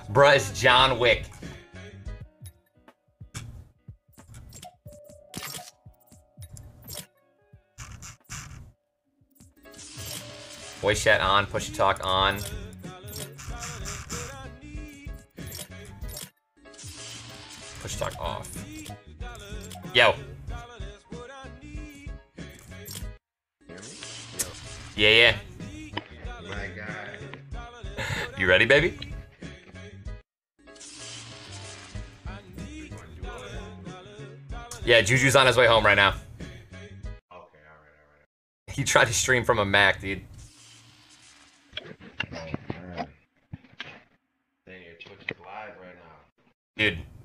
Bruh, it's John Wick. Voice chat on, push to talk on. Push to talk off. Yo. Yeah. My God. You ready, baby? Yeah, Juju's on his way home right now. Okay, alright. He tried to stream from a Mac, dude. Oh, man. Dang, your Twitch is live right now. Dude,